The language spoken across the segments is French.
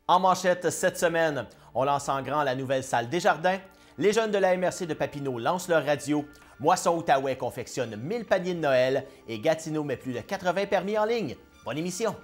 En manchette cette semaine, on lance en grand la nouvelle salle Desjardins. Les jeunes de la MRC de Papineau lancent leur radio. Moisson-Outaouais confectionne 1000 paniers de Noël et Gatineau met plus de 80 permis en ligne. Bonne émission!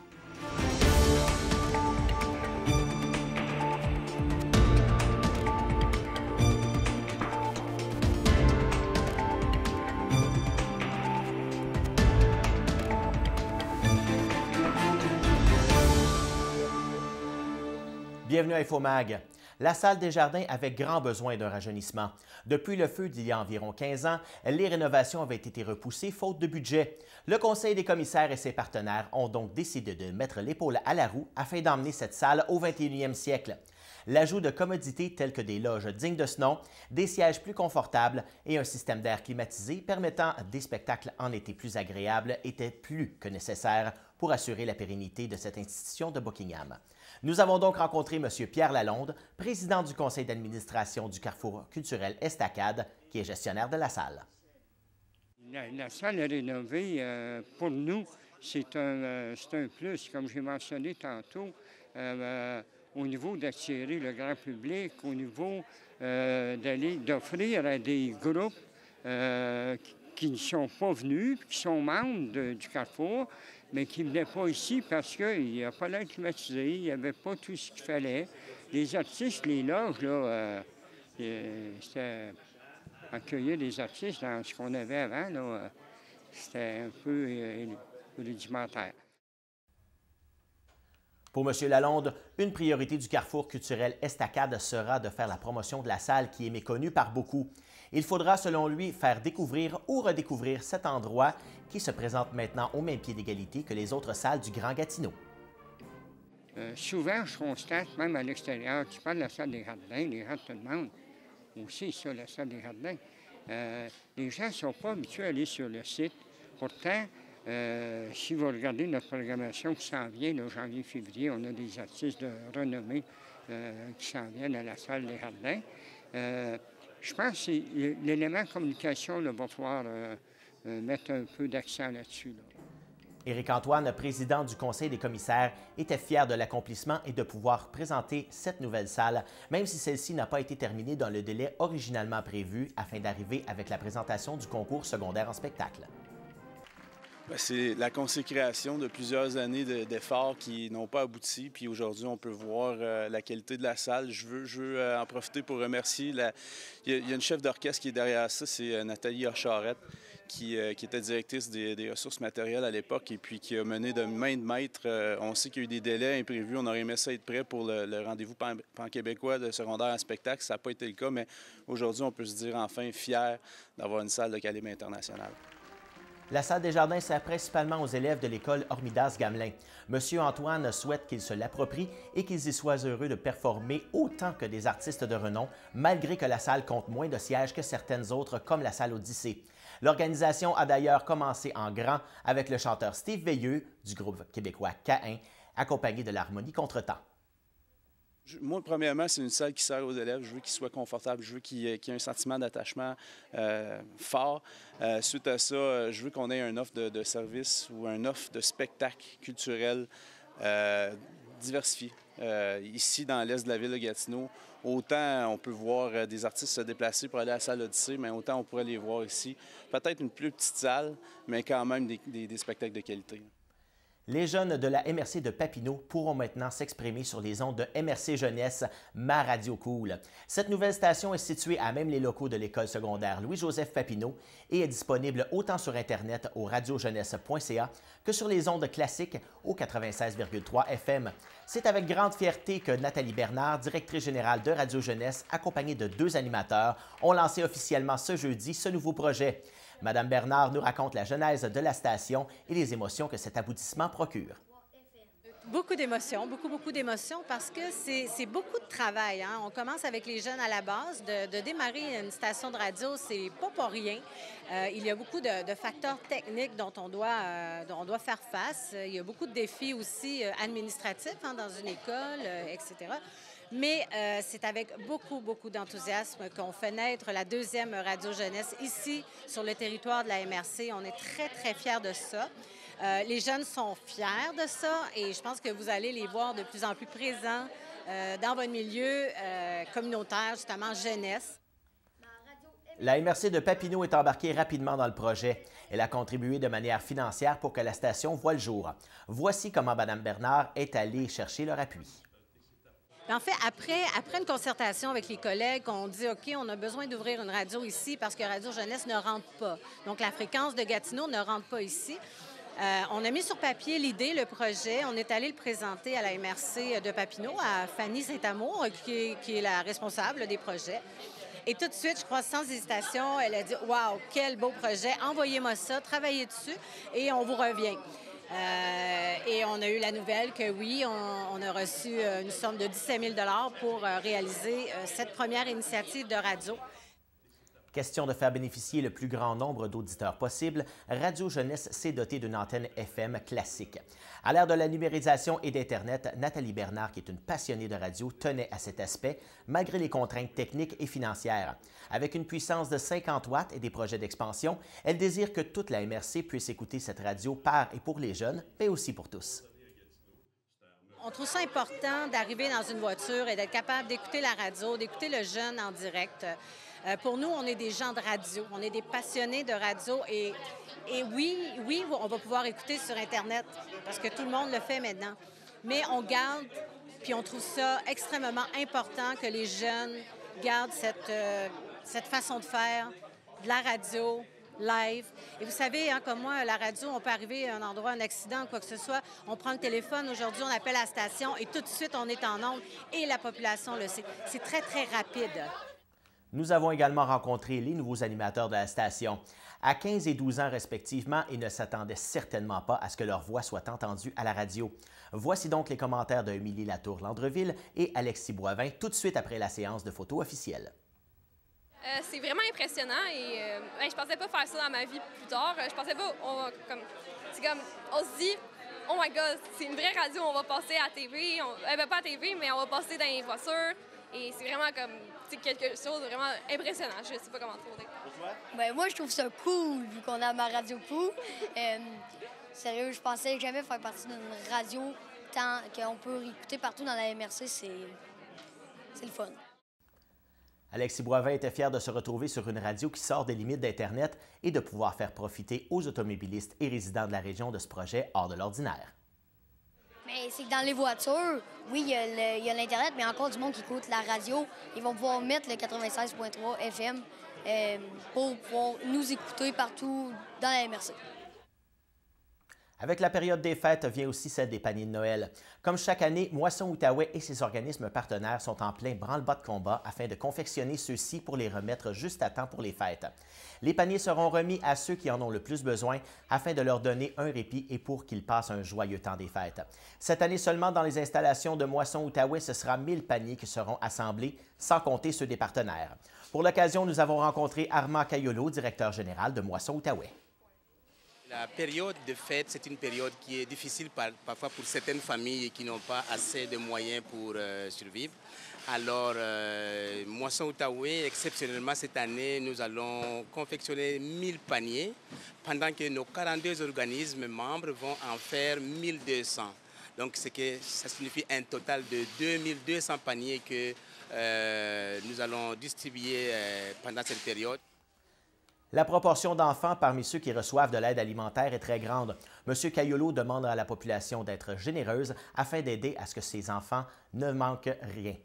Bienvenue à InfoMag. La salle Desjardins avait grand besoin d'un rajeunissement. Depuis le feu d'il y a environ 15 ans, les rénovations avaient été repoussées faute de budget. Le Conseil des commissaires et ses partenaires ont donc décidé de mettre l'épaule à la roue afin d'emmener cette salle au 21e siècle. L'ajout de commodités telles que des loges dignes de ce nom, des sièges plus confortables et un système d'air climatisé permettant des spectacles en été plus agréables était plus que nécessaire pour assurer la pérennité de cette institution de Buckingham. Nous avons donc rencontré M. Pierre Lalonde, président du conseil d'administration du Carrefour culturel Estacade, qui est gestionnaire de la salle. La salle est rénovée, pour nous, c'est un plus, comme j'ai mentionné tantôt, au niveau d'attirer le grand public, au niveau d'offrir à des groupes qui ne sont pas venus, qui sont membres du Carrefour, mais qui ne venaient pas ici parce qu'il n'y a pas l'air climatisé, il n'y avait pas tout ce qu'il fallait. Les artistes, les loges, là, c'était accueillir les artistes dans ce qu'on avait avant, là, c'était un peu rudimentaire. Pour M. Lalonde, une priorité du Carrefour culturel Estacade sera de faire la promotion de la salle qui est méconnue par beaucoup. Il faudra, selon lui, faire découvrir ou redécouvrir cet endroit qui se présente maintenant au même pied d'égalité que les autres salles du Grand Gatineau. Souvent, je constate, même à l'extérieur, tu parles de la salle des Jardins, les gens te demandent aussi ça, la salle des Jardins. Les gens ne sont pas habitués à aller sur le site. Pourtant, si vous regardez notre programmation qui s'en vient, là, janvier-février, on a des artistes de renommée qui s'en viennent à la salle des Jardins. Je pense que l'élément communication là, va falloir mettre un peu d'accent là-dessus. Là. Éric Antoine, président du Conseil des commissaires, était fier de l'accomplissement et de pouvoir présenter cette nouvelle salle, même si celle-ci n'a pas été terminée dans le délai originalement prévu afin d'arriver avec la présentation du concours secondaire en spectacle. C'est la consécration de plusieurs années d'efforts qui n'ont pas abouti. Puis aujourd'hui, on peut voir la qualité de la salle. Je veux en profiter pour remercier. Il y a une chef d'orchestre qui est derrière ça, c'est Nathalie Charette, qui était directrice des ressources matérielles à l'époque et puis qui a mené de main de maître. On sait qu'il y a eu des délais imprévus. On aurait aimé ça être prêt pour le rendez-vous pan-québécois de secondaire en spectacle. Ça n'a pas été le cas, mais aujourd'hui, on peut se dire enfin fier d'avoir une salle de calibre international. La salle Desjardins sert principalement aux élèves de l'école Hormidas-Gamelin. M. Antoine souhaite qu'ils se l'approprient et qu'ils y soient heureux de performer autant que des artistes de renom, malgré que la salle compte moins de sièges que certaines autres, comme la salle Odyssée. L'organisation a d'ailleurs commencé en grand avec le chanteur Steve Veilleux du groupe québécois Caïn, accompagné de l'harmonie Contretemps. Moi, premièrement, c'est une salle qui sert aux élèves. Je veux qu'ils soient confortables. Je veux qu'il y ait un sentiment d'attachement fort. Suite à ça, je veux qu'on ait une offre de service ou une offre de spectacle culturel diversifié. Ici, dans l'est de la ville de Gatineau, autant on peut voir des artistes se déplacer pour aller à la salle Odyssée, mais autant on pourrait les voir ici. Peut-être une plus petite salle, mais quand même des spectacles de qualité. Les jeunes de la MRC de Papineau pourront maintenant s'exprimer sur les ondes de MRC Jeunesse, ma radio cool. Cette nouvelle station est située à même les locaux de l'école secondaire Louis-Joseph Papineau et est disponible autant sur Internet au radiojeunesse.ca que sur les ondes classiques au 96,3 FM. C'est avec grande fierté que Nathalie Bernard, directrice générale de Radio Jeunesse, accompagnée de 2 animateurs, ont lancé officiellement ce jeudi ce nouveau projet. Madame Bernard nous raconte la genèse de la station et les émotions que cet aboutissement procure. Beaucoup d'émotions, beaucoup d'émotions parce que c'est beaucoup de travail. Hein? On commence avec les jeunes à la base. De démarrer une station de radio, c'est pas pour rien. Il y a beaucoup de facteurs techniques dont on doit faire face. Il y a beaucoup de défis aussi administratifs hein, dans une école, etc. Mais c'est avec beaucoup d'enthousiasme qu'on fait naître la 2e radio jeunesse ici sur le territoire de la MRC. On est très fiers de ça. Les jeunes sont fiers de ça et je pense que vous allez les voir de plus en plus présents dans votre milieu communautaire, justement, jeunesse. La MRC de Papineau est embarquée rapidement dans le projet. Elle a contribué de manière financière pour que la station voie le jour. Voici comment Mme Bernard est allée chercher leur appui. En fait, après une concertation avec les collègues, on dit, OK, on a besoin d'ouvrir une radio ici parce que Radio Jeunesse ne rentre pas. Donc, la fréquence de Gatineau ne rentre pas ici. On a mis sur papier l'idée, le projet. On est allé le présenter à la MRC de Papineau, à Fanny Saint-Amour, qui est la responsable des projets. Et tout de suite, je crois, sans hésitation, elle a dit « Wow, quel beau projet! Envoyez-moi ça, travaillez dessus et on vous revient. » Et on a eu la nouvelle que oui, on a reçu une somme de 17 000 $ pour réaliser cette première initiative de radio. Question de faire bénéficier le plus grand nombre d'auditeurs possible, Radio Jeunesse s'est dotée d'une antenne FM classique. À l'ère de la numérisation et d'Internet, Nathalie Bernard, qui est une passionnée de radio, tenait à cet aspect, malgré les contraintes techniques et financières. Avec une puissance de 50 watts et des projets d'expansion, elle désire que toute la MRC puisse écouter cette radio par et pour les jeunes, mais aussi pour tous. On trouve ça important d'arriver dans une voiture et d'être capable d'écouter la radio, d'écouter le jeune en direct. Pour nous, on est des gens de radio, on est des passionnés de radio et oui, on va pouvoir écouter sur Internet parce que tout le monde le fait maintenant. Mais on garde, puis on trouve ça extrêmement important que les jeunes gardent cette façon de faire de la radio live. Et vous savez, hein, comme moi, la radio, on peut arriver à un endroit, un accident, quoi que ce soit, on prend le téléphone, aujourd'hui, on appelle la station et tout de suite, on est en onde et la population le sait. C'est très, très rapide. Nous avons également rencontré les nouveaux animateurs de la station. À 15 et 12 ans respectivement, ils ne s'attendaient certainement pas à ce que leur voix soit entendue à la radio. Voici donc les commentaires de Émilie Latour-Landreville et Alexis Boivin tout de suite après la séance de photos officielle. C'est vraiment impressionnant et je pensais pas faire ça dans ma vie plus tard. Je pensais pas, on se dit, oh my god, c'est une vraie radio, on va passer à la TV, pas à la TV, mais on va passer dans les voitures. Et c'est vraiment quelque chose de vraiment impressionnant. Je sais pas comment trop dire. Ben, moi, je trouve ça cool, vu qu'on a ma radio Pou. Sérieux, je pensais jamais faire partie d'une radio tant qu'on peut écouter partout dans la MRC. C'est le fun. Alexis Boivin était fier de se retrouver sur une radio qui sort des limites d'Internet et de pouvoir faire profiter aux automobilistes et résidents de la région de ce projet hors de l'ordinaire. Mais c'est que dans les voitures, oui, il y a l'Internet, mais encore du monde qui écoute la radio. Ils vont pouvoir mettre le 96.3 FM pour pouvoir nous écouter partout dans la MRC. Avec la période des fêtes vient aussi celle des paniers de Noël. Comme chaque année, Moisson Outaouais et ses organismes partenaires sont en plein branle-bas de combat afin de confectionner ceux-ci pour les remettre juste à temps pour les fêtes. Les paniers seront remis à ceux qui en ont le plus besoin afin de leur donner un répit et pour qu'ils passent un joyeux temps des fêtes. Cette année seulement, dans les installations de Moisson Outaouais, ce sera 1000 paniers qui seront assemblés, sans compter ceux des partenaires. Pour l'occasion, nous avons rencontré Armand Caiolo, directeur général de Moisson Outaouais. La période de fête, c'est une période qui est difficile parfois pour certaines familles qui n'ont pas assez de moyens pour survivre. Alors, Moisson Outaouais, exceptionnellement cette année, nous allons confectionner 1000 paniers, pendant que nos 42 organismes membres vont en faire 1200. Donc, ça signifie un total de 2200 paniers que nous allons distribuer pendant cette période. La proportion d'enfants parmi ceux qui reçoivent de l'aide alimentaire est très grande. M. Caiolo demande à la population d'être généreuse afin d'aider à ce que ces enfants ne manquent rien.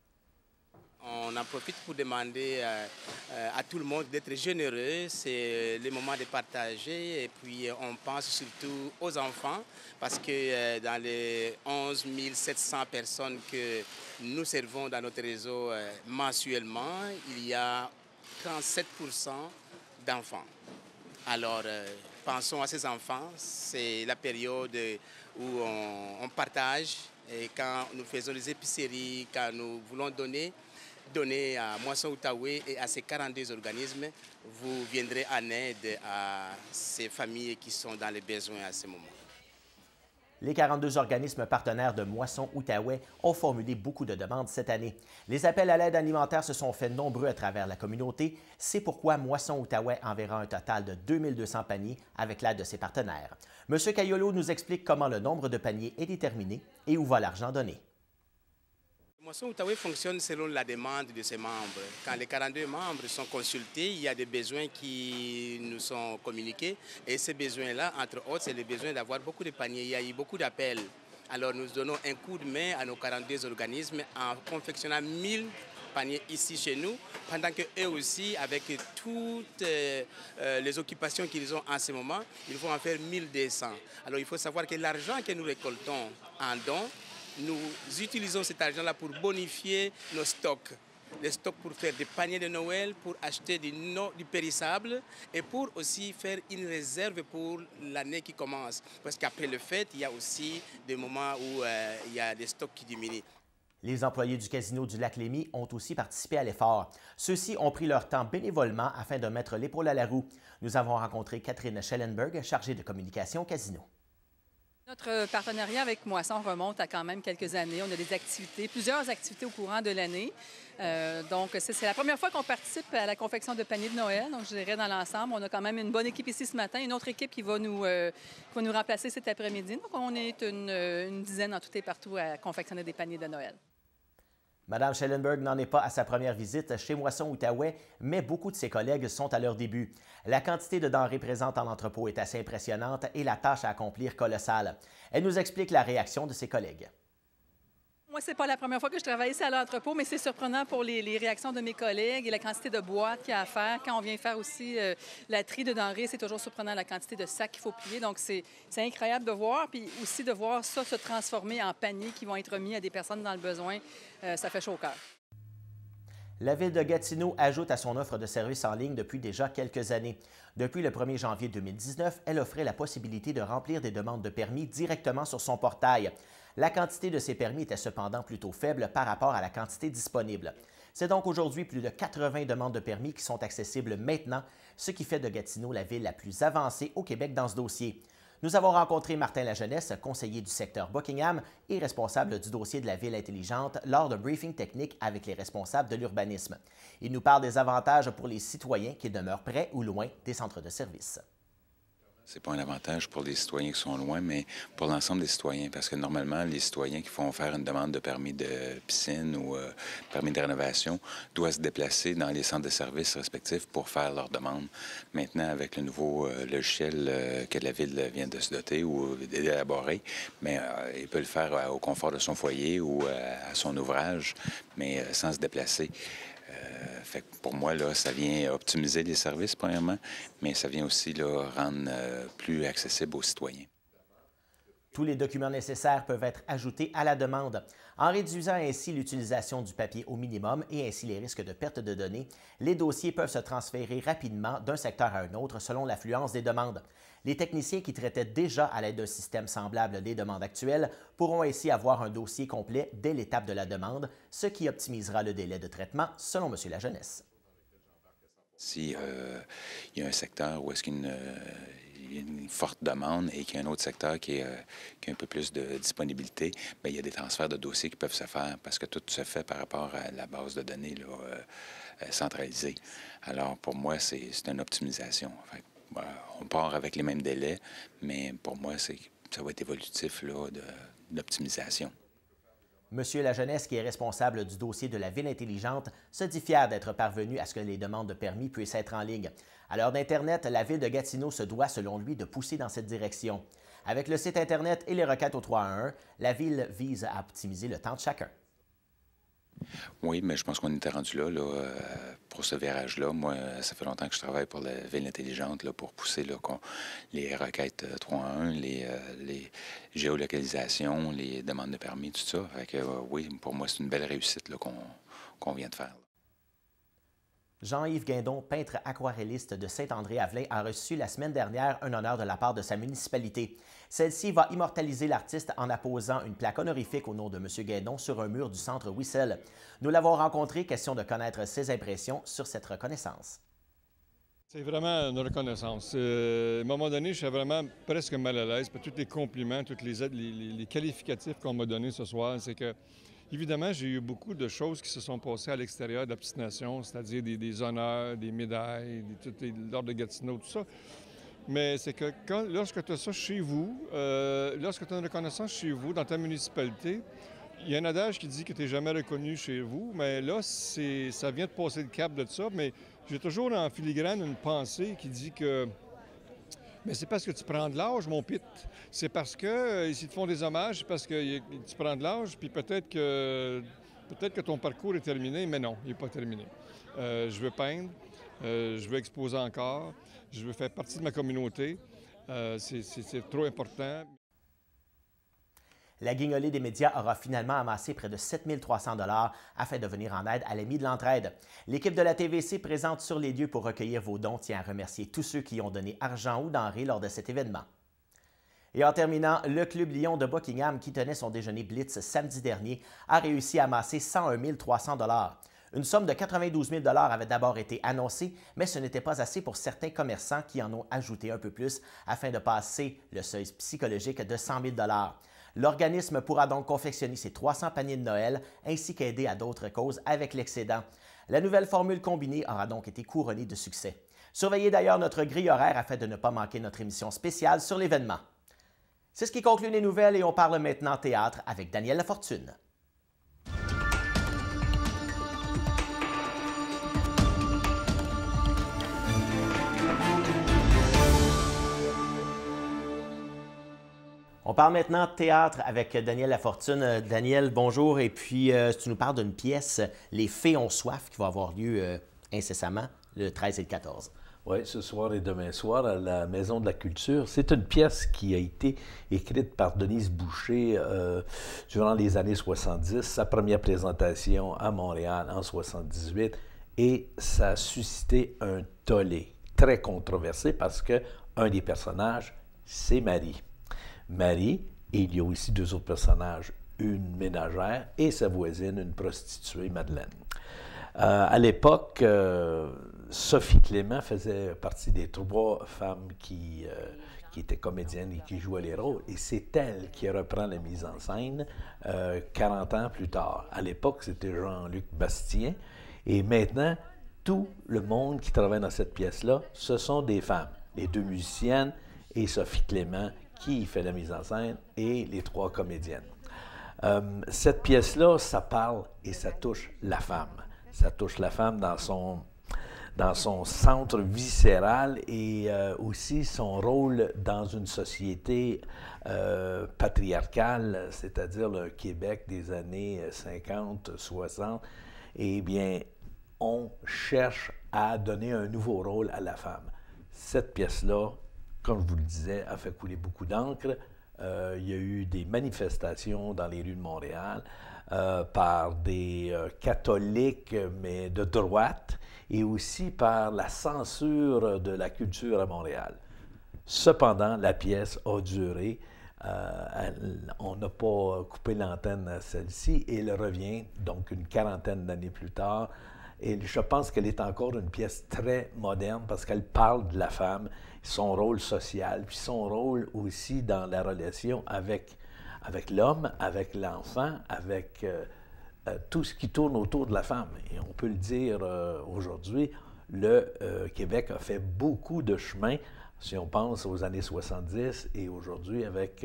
On en profite pour demander à tout le monde d'être généreux. C'est le moment de partager et puis on pense surtout aux enfants parce que dans les 11 700 personnes que nous servons dans notre réseau mensuellement, il y a 37% d'enfants. Alors, pensons à ces enfants. C'est la période où on partage et quand nous faisons les épiceries, quand nous voulons donner à Moisson Outaouais et à ces 42 organismes, vous viendrez en aide à ces familles qui sont dans les besoins à ce moment. Les 42 organismes partenaires de Moisson-Outaouais ont formulé beaucoup de demandes cette année. Les appels à l'aide alimentaire se sont faits nombreux à travers la communauté. C'est pourquoi Moisson-Outaouais enverra un total de 2200 paniers avec l'aide de ses partenaires. M. Caiolo nous explique comment le nombre de paniers est déterminé et où va l'argent donné. Moisson-Outaouais fonctionne selon la demande de ses membres. Quand les 42 membres sont consultés, il y a des besoins qui nous sont communiqués. Et ces besoins-là, entre autres, c'est le besoin d'avoir beaucoup de paniers. Il y a eu beaucoup d'appels. Alors nous donnons un coup de main à nos 42 organismes en confectionnant 1000 paniers ici chez nous, pendant qu'eux aussi, avec toutes les occupations qu'ils ont en ce moment, ils vont en faire 1200. Alors il faut savoir que l'argent que nous récoltons en dons, nous utilisons cet argent-là pour bonifier nos stocks. Les stocks pour faire des paniers de Noël, pour acheter du périssable et pour aussi faire une réserve pour l'année qui commence. Parce qu'après le fête, il y a aussi des moments où il y a des stocks qui diminuent. Les employés du Casino du Lac-Lémy ont aussi participé à l'effort. Ceux-ci ont pris leur temps bénévolement afin de mettre l'épaule à la roue. Nous avons rencontré Catherine Schellenberg, chargée de communication au Casino. Notre partenariat avec Moisson remonte à quand même quelques années. On a des activités, plusieurs activités au courant de l'année. Donc, c'est la première fois qu'on participe à la confection de paniers de Noël. Donc, je dirais dans l'ensemble, on a quand même une bonne équipe ici ce matin, une autre équipe qui va nous remplacer cet après-midi. Donc, on est une dizaine en tout et partout à confectionner des paniers de Noël. Mme Schellenberg n'en est pas à sa première visite chez Moisson-Outaouais, mais beaucoup de ses collègues sont à leur début. La quantité de denrées présentes en entrepôt est assez impressionnante et la tâche à accomplir colossale. Elle nous explique la réaction de ses collègues. Moi, c'est pas la première fois que je travaille ici à l'entrepôt, mais c'est surprenant pour les réactions de mes collègues et la quantité de boîtes qu'il y a à faire. Quand on vient faire aussi la tri de denrées, c'est toujours surprenant la quantité de sacs qu'il faut plier. Donc, c'est incroyable de voir. Puis aussi de voir ça se transformer en paniers qui vont être mis à des personnes dans le besoin. Ça fait chaud au cœur. La Ville de Gatineau ajoute à son offre de services en ligne depuis déjà quelques années. Depuis le 1er janvier 2019, elle offrait la possibilité de remplir des demandes de permis directement sur son portail. La quantité de ces permis était cependant plutôt faible par rapport à la quantité disponible. C'est donc aujourd'hui plus de 80 demandes de permis qui sont accessibles maintenant, ce qui fait de Gatineau la ville la plus avancée au Québec dans ce dossier. Nous avons rencontré Martin Lajeunesse, conseiller du secteur Buckingham et responsable du dossier de la ville intelligente lors d'un briefing technique avec les responsables de l'urbanisme. Il nous parle des avantages pour les citoyens qui demeurent près ou loin des centres de services. Ce n'est pas un avantage pour les citoyens qui sont loin, mais pour l'ensemble des citoyens. Parce que normalement, les citoyens qui font faire une demande de permis de piscine ou permis de rénovation doivent se déplacer dans les centres de services respectifs pour faire leur demande. Maintenant, avec le nouveau logiciel que la Ville vient de se doter ou d'élaborer, mais il peut le faire au confort de son foyer ou à son ouvrage, mais sans se déplacer. Fait que pour moi, là, ça vient optimiser les services, premièrement, mais ça vient aussi là, rendre plus accessible aux citoyens. Tous les documents nécessaires peuvent être ajoutés à la demande. En réduisant ainsi l'utilisation du papier au minimum et ainsi les risques de perte de données, les dossiers peuvent se transférer rapidement d'un secteur à un autre selon l'affluence des demandes. Les techniciens qui traitaient déjà à l'aide d'un système semblable des demandes actuelles pourront ainsi avoir un dossier complet dès l'étape de la demande, ce qui optimisera le délai de traitement, selon M. Lajeunesse. Si il y a un secteur où est-ce qu'il y a une forte demande et qu'il y a un autre secteur qui a un peu plus de disponibilité, bien, il y a des transferts de dossiers qui peuvent se faire parce que tout se fait par rapport à la base de données là, centralisée. Alors, pour moi, c'est une optimisation. Fait, on part avec les mêmes délais, mais pour moi, ça va être évolutif d'optimisation. Monsieur Lajeunesse, qui est responsable du dossier de la Ville intelligente, se dit fier d'être parvenu à ce que les demandes de permis puissent être en ligne. À l'heure d'Internet, la Ville de Gatineau se doit, selon lui, de pousser dans cette direction. Avec le site Internet et les requêtes au 311, la Ville vise à optimiser le temps de chacun. Oui, mais je pense qu'on était rendu là pour ce virage-là. Moi, ça fait longtemps que je travaille pour la Ville intelligente là, pour pousser là, les requêtes 311, les géolocalisations, les demandes de permis, tout ça. Fait que, oui, pour moi, c'est une belle réussite qu'on vient de faire. Jean-Yves Guindon, peintre aquarelliste de Saint-André-Avelin, a reçu la semaine dernière un honneur de la part de sa municipalité. Celle-ci va immortaliser l'artiste en apposant une plaque honorifique au nom de M. Guindon sur un mur du centre Wissel. Nous l'avons rencontré, question de connaître ses impressions sur cette reconnaissance. C'est vraiment une reconnaissance. À un moment donné, je suis vraiment presque mal à l'aise. Tous les compliments, tous les qualificatifs qu'on m'a donnés ce soir, c'est que, évidemment, j'ai eu beaucoup de choses qui se sont passées à l'extérieur de la petite nation, c'est-à-dire des honneurs, des médailles, l'ordre de Gatineau, tout ça. Mais c'est que lorsque tu as ça chez vous, lorsque tu as une reconnaissance chez vous, dans ta municipalité, il y a un adage qui dit que tu n'es jamais reconnu chez vous, mais là, ça vient de passer le cap de ça, mais j'ai toujours en filigrane une pensée qui dit que mais c'est parce que tu prends de l'âge, mon pit. C'est parce que s'ils te font des hommages, c'est parce que tu prends de l'âge, puis peut-être que ton parcours est terminé, mais non, il n'est pas terminé. Je veux peindre, je veux exposer encore, je veux faire partie de ma communauté. C'est trop important. La guignolée des médias aura finalement amassé près de 7 300 $ afin de venir en aide à l'Ami de l'entraide. L'équipe de la TVC présente sur les lieux pour recueillir vos dons tient à remercier tous ceux qui ont donné argent ou denrées lors de cet événement. Et en terminant, le Club Lion de Buckingham, qui tenait son déjeuner Blitz samedi dernier, a réussi à amasser 101 300 $. Une somme de 92 000 $ avait d'abord été annoncée, mais ce n'était pas assez pour certains commerçants qui en ont ajouté un peu plus afin de passer le seuil psychologique de 100 000 $. L'organisme pourra donc confectionner ses 300 paniers de Noël ainsi qu'aider à d'autres causes avec l'excédent. La nouvelle formule combinée aura donc été couronnée de succès. Surveillez d'ailleurs notre grille horaire afin de ne pas manquer notre émission spéciale sur l'événement. C'est ce qui conclut les nouvelles et on parle maintenant théâtre avec Daniel Lafortune. On parle maintenant de théâtre avec Daniel Lafortune. Daniel, bonjour. Et puis, tu nous parles d'une pièce, Les Fées ont soif, qui va avoir lieu incessamment le 13 et le 14. Oui, ce soir et demain soir à la Maison de la Culture. C'est une pièce qui a été écrite par Denise Boucher durant les années 70, sa première présentation à Montréal en 78, et ça a suscité un tollé très controversé parce que un des personnages, c'est Marie. Marie, et il y a aussi deux autres personnages, une ménagère et sa voisine, une prostituée, Madeleine. À l'époque, Sophie Clément faisait partie des trois femmes qui étaient comédiennes et qui jouaient les rôles, et c'est elle qui reprend la mise en scène 40 ans plus tard. À l'époque, c'était Jean-Luc Bastien, et maintenant, tout le monde qui travaille dans cette pièce-là, ce sont des femmes, les deux musiciennes et Sophie Clément, qui fait la mise en scène, et les trois comédiennes. Cette pièce-là, ça parle et ça touche la femme. Ça touche la femme dans son centre viscéral et aussi son rôle dans une société patriarcale, c'est-à-dire le Québec des années 50, 60. Eh bien, on cherche à donner un nouveau rôle à la femme. Cette pièce-là, comme je vous le disais, a fait couler beaucoup d'encre. Il y a eu des manifestations dans les rues de Montréal par des catholiques, mais de droite, et aussi par la censure de la culture à Montréal. Cependant, la pièce a duré. On n'a pas coupé l'antenne à celle-ci, et elle revient donc une quarantaine d'années plus tard. Et je pense qu'elle est encore une pièce très moderne parce qu'elle parle de la femme, son rôle social, puis son rôle aussi dans la relation avec l'homme, avec l'enfant, avec tout ce qui tourne autour de la femme. Et on peut le dire aujourd'hui, le Québec a fait beaucoup de chemin, si on pense aux années 70 et aujourd'hui avec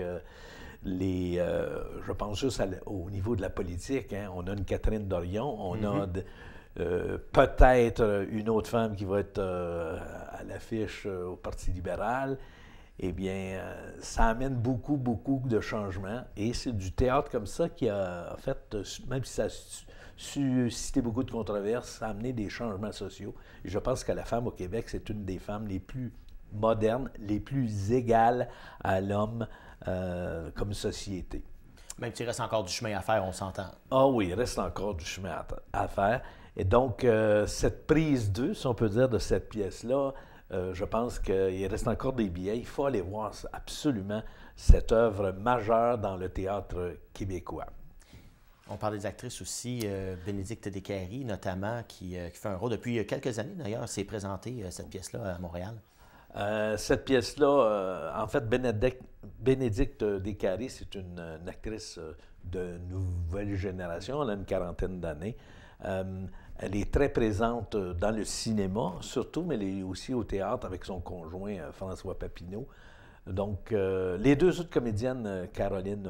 je pense juste au niveau de la politique, hein, on a une Catherine Dorion, on a... peut-être une autre femme qui va être à l'affiche au Parti libéral. Eh bien, ça amène beaucoup, beaucoup de changements. Et c'est du théâtre comme ça qui a fait, même si ça a suscité beaucoup de controverses, ça a amené des changements sociaux. Et je pense que la femme au Québec, c'est une des femmes les plus modernes, les plus égales à l'homme comme société. Même s'il reste encore du chemin à faire, on s'entend. Ah oui, il reste encore du chemin à faire. Et donc, cette prise 2, si on peut dire, de cette pièce-là, je pense qu'il reste encore des billets. Il faut aller voir absolument cette œuvre majeure dans le théâtre québécois. On parle des actrices aussi, Bénédicte Descaries notamment, qui fait un rôle depuis quelques années d'ailleurs. C'est présenté cette pièce-là à Montréal. Cette pièce-là, en fait, Bénédicte Descaries, c'est une actrice de nouvelle génération. Elle a une quarantaine d'années. Elle est très présente dans le cinéma, surtout, mais elle est aussi au théâtre avec son conjoint François Papineau. Donc, les deux autres comédiennes, Caroline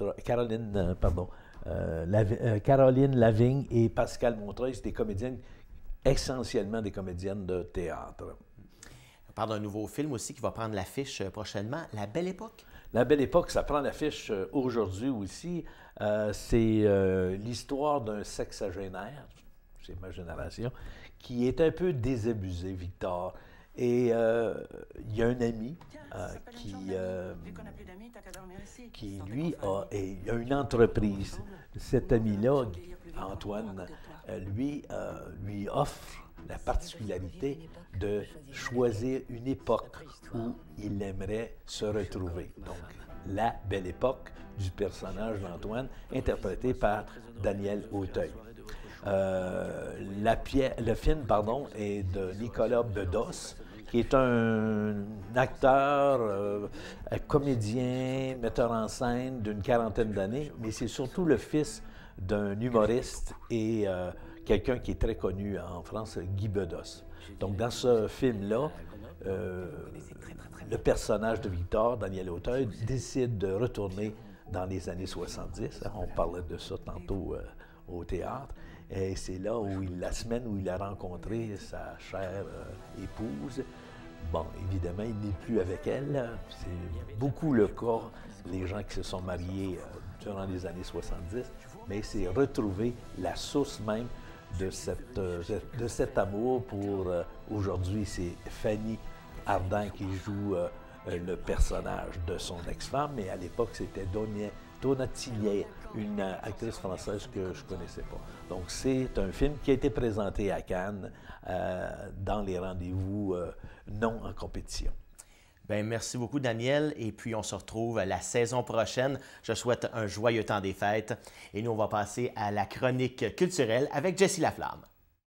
Lavigne et Pascal Montreuil, c'est des comédiennes, essentiellement des comédiennes de théâtre. On parle d'un nouveau film aussi qui va prendre l'affiche prochainement, La Belle Époque. La Belle Époque, ça prend l'affiche aujourd'hui aussi. C'est l'histoire d'un sexagénaire, c'est ma génération, qui est un peu désabusé, Victor. Et il y a un ami qui lui, a une entreprise. Cet ami-là, Antoine, lui offre la particularité de choisir une époque où il aimerait se retrouver. Donc, la Belle Époque du personnage d'Antoine, interprété par Daniel Auteuil. Le film, est de Nicolas Bedos, qui est un acteur, comédien, metteur en scène d'une quarantaine d'années, mais c'est surtout le fils d'un humoriste et quelqu'un qui est très connu en France, Guy Bedos. Donc, dans ce film-là, le personnage de Victor, Daniel Auteuil, décide de retourner dans les années 70. On parlait de ça tantôt au théâtre. Et c'est là où la semaine où il a rencontré sa chère épouse. Bon, évidemment, il n'est plus avec elle. C'est beaucoup le cas, les gens qui se sont mariés durant les années 70, mais c'est retrouver la source même de cet amour pour... aujourd'hui, c'est Fanny Ardant qui joue le personnage de son ex-femme, mais à l'époque, c'était Donatilla, une actrice française que je ne connaissais pas. Donc, c'est un film qui a été présenté à Cannes dans les rendez-vous non en compétition. Bien, merci beaucoup, Daniel. Et puis, on se retrouve la saison prochaine. Je souhaite un joyeux temps des fêtes. Et nous, on va passer à la chronique culturelle avec Jessie Laflamme.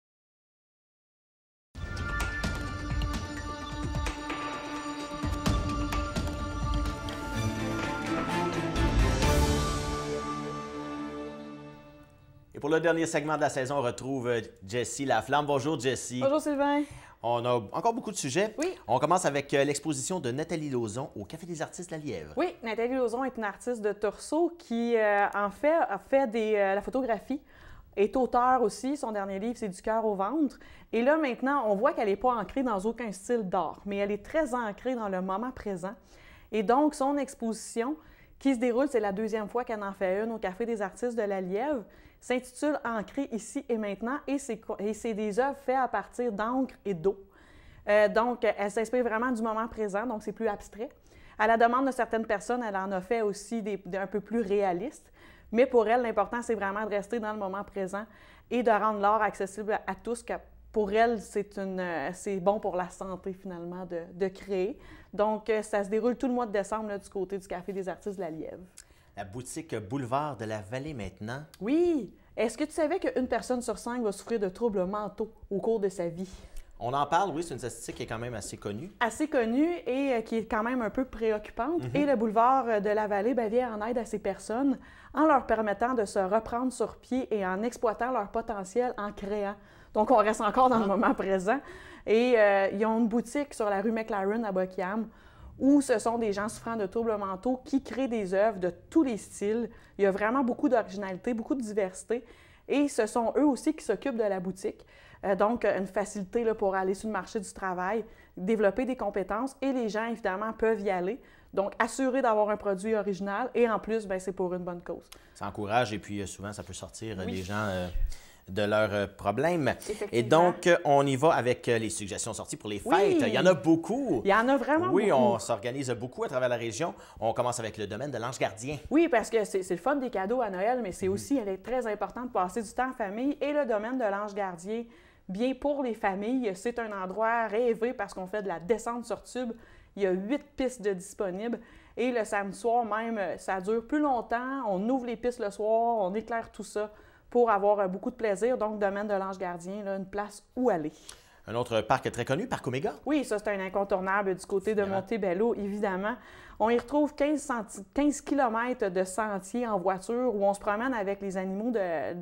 Et pour le dernier segment de la saison, on retrouve Jessie Laflamme. Bonjour, Jessie. Bonjour, Sylvain. On a encore beaucoup de sujets. Oui. On commence avec l'exposition de Nathalie Lauzon au Café des artistes de la Lièvre. Oui, Nathalie Lauzon est une artiste de Torceau qui, en fait, a fait la photographie, est auteure aussi. Son dernier livre, c'est Du cœur au ventre. Et là, maintenant, on voit qu'elle n'est pas ancrée dans aucun style d'art, mais elle est très ancrée dans le moment présent. Et donc, son exposition, qui se déroule, c'est la deuxième fois qu'elle en fait une au Café des artistes de la Lièvre, s'intitule « Ancré ici et maintenant » et c'est des œuvres faites à partir d'encre et d'eau. Donc, elle s'inspire vraiment du moment présent, donc c'est plus abstrait. À la demande de certaines personnes, elle en a fait aussi un peu plus réalistes, mais pour elle, l'important, c'est vraiment de rester dans le moment présent et de rendre l'art accessible à tous. Pour elle, c'est bon pour la santé, finalement, de créer. Donc, ça se déroule tout le mois de décembre là, du côté du Café des artistes de la Lièvre. La boutique Boulevard de la Vallée maintenant. Oui! Est-ce que tu savais qu'une personne sur 5 va souffrir de troubles mentaux au cours de sa vie? On en parle, oui, c'est une statistique qui est quand même assez connue. Assez connue et qui est quand même un peu préoccupante. Et le Boulevard de la Vallée vient en aide à ces personnes en leur permettant de se reprendre sur pied et en exploitant leur potentiel en créant. Donc, on reste encore dans le moment présent. Et ils ont une boutique sur la rue McLaren à Buckingham où ce sont des gens souffrant de troubles mentaux qui créent des œuvres de tous les styles. Il y a vraiment beaucoup d'originalité, beaucoup de diversité. Et ce sont eux aussi qui s'occupent de la boutique. Donc, une facilité là, pour aller sur le marché du travail, développer des compétences. Et les gens, évidemment, peuvent y aller. Donc, assurer d'avoir un produit original. Et en plus, bien, c'est pour une bonne cause. Ça encourage et puis souvent, ça peut sortir les gens de leurs problèmes. Et donc, on y va avec les suggestions sorties pour les fêtes. Oui. Il y en a beaucoup. Il y en a vraiment beaucoup. Oui, on s'organise beaucoup à travers la région. On commence avec le domaine de l'Ange Gardien. Oui, parce que c'est le fun des cadeaux à Noël, mais c'est aussi, elle est très important de passer du temps en famille. Et le domaine de l'Ange Gardien, bien pour les familles, c'est un endroit rêvé parce qu'on fait de la descente sur tube. Il y a 8 pistes de disponibles. Et le samedi soir même, ça dure plus longtemps. On ouvre les pistes le soir, on éclaire tout ça pour avoir beaucoup de plaisir. Donc, domaine de l'Ange Gardien, là, une place où aller. Un autre parc très connu, Parc Omega? Oui, ça, c'est un incontournable du côté de Montebello, évidemment. On y retrouve 15 km de sentiers en voiture où on se promène avec les animaux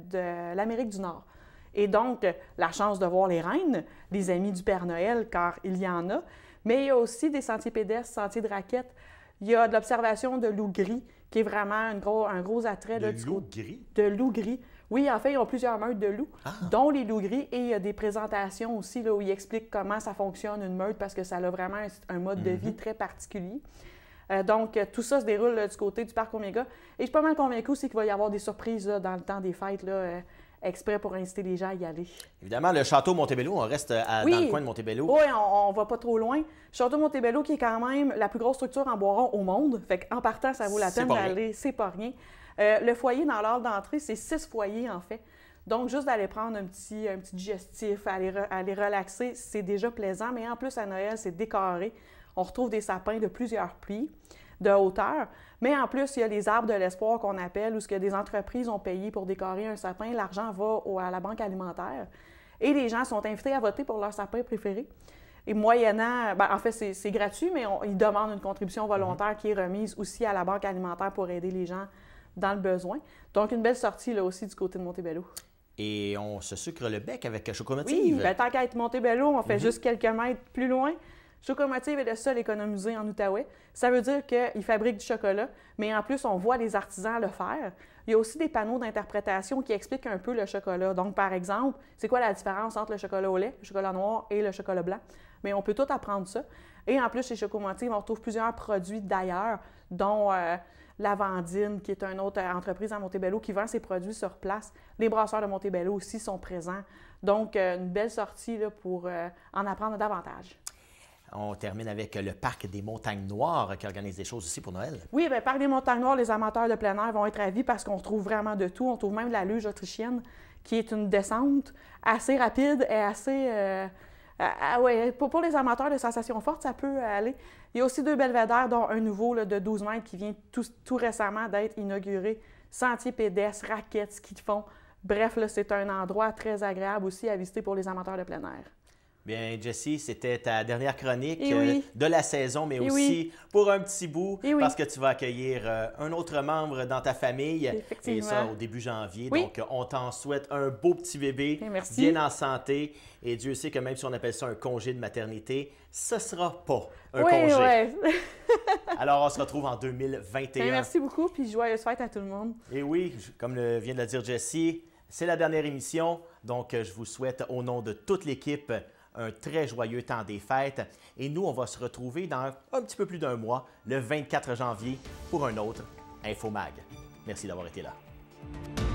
de l'Amérique du Nord. Et donc, la chance de voir les reines, les amis du Père Noël, car il y en a. Mais il y a aussi des sentiers pédestres, sentiers de raquettes. Il y a de l'observation de loups gris, qui est vraiment un gros attrait. De loups gris? De loups gris. Oui, en fait, ils ont plusieurs meutes de loups, dont les loups gris. Et il y a des présentations aussi là, où ils expliquent comment ça fonctionne, une meute, parce que ça a vraiment un mode de vie très particulier. Donc, tout ça se déroule là, du côté du Parc Omega. Et je suis pas mal convaincue aussi qu'il va y avoir des surprises là, dans le temps des fêtes, là, exprès pour inciter les gens à y aller. Évidemment, le Château Montebello, on reste dans le coin de Montebello. Oui, on va pas trop loin. Château Montebello, qui est quand même la plus grosse structure en bois rond au monde. Fait qu'en partant, ça vaut la peine d'aller. C'est pas rien. Le foyer dans l'hall d'entrée, c'est 6 foyers, en fait. Donc, juste d'aller prendre un petit digestif, aller relaxer, c'est déjà plaisant. Mais en plus, à Noël, c'est décoré. On retrouve des sapins de plusieurs plis de hauteur. Mais en plus, il y a les arbres de l'espoir qu'on appelle, où ce que des entreprises ont payé pour décorer un sapin. L'argent va à la banque alimentaire. Et les gens sont invités à voter pour leur sapin préféré. Et moyennant, en fait, c'est gratuit, mais ils demandent une contribution volontaire qui est remise aussi à la banque alimentaire pour aider les gens dans le besoin. Donc, une belle sortie là aussi du côté de Montebello. Et on se sucre le bec avec Chocomotive. Oui, bien, tant qu'à être Montebello, on fait juste quelques mètres plus loin. Chocomotive est le seul économisé en Outaouais. Ça veut dire qu'ils fabriquent du chocolat, mais en plus, on voit les artisans le faire. Il y a aussi des panneaux d'interprétation qui expliquent un peu le chocolat. Donc, par exemple, c'est quoi la différence entre le chocolat au lait, le chocolat noir et le chocolat blanc? Mais on peut tout apprendre ça. Et en plus, chez Chocomotive, on retrouve plusieurs produits d'ailleurs, dont Lavandine, qui est une autre entreprise à Montebello qui vend ses produits sur place. Les brasseurs de Montebello aussi sont présents. Donc, une belle sortie là, pour en apprendre davantage. On termine avec le Parc des Montagnes Noires qui organise des choses aussi pour Noël. Oui, bien, Parc des Montagnes Noires, les amateurs de plein air vont être ravis parce qu'on trouve vraiment de tout. On trouve même la luge autrichienne, qui est une descente assez rapide et assez... pour les amateurs de sensations fortes, ça peut aller. Il y a aussi 2 belvédères, dont un nouveau là, de 12 mètres qui vient tout récemment d'être inauguré. Sentiers pédestres, raquettes, ski de fond. Bref, là, c'est un endroit très agréable aussi à visiter pour les amateurs de plein air. Bien, Jessie, c'était ta dernière chronique oui. de la saison, mais Et aussi pour un petit bout, oui. parce que tu vas accueillir un autre membre dans ta famille, et ça au début janvier. Oui. Donc, on t'en souhaite un beau petit bébé, merci. bien en santé, et Dieu sait que même si on appelle ça un congé de maternité, ce ne sera pas un oui, congé. Oui. Alors, on se retrouve en 2021. Bien, merci beaucoup, puis joyeuses fêtes à tout le monde. Et oui, comme vient de le dire Jessie, c'est la dernière émission, donc je vous souhaite au nom de toute l'équipe un très joyeux temps des fêtes. Et nous, on va se retrouver dans un petit peu plus d'un mois, le 24 janvier, pour un autre Infomag. Merci d'avoir été là.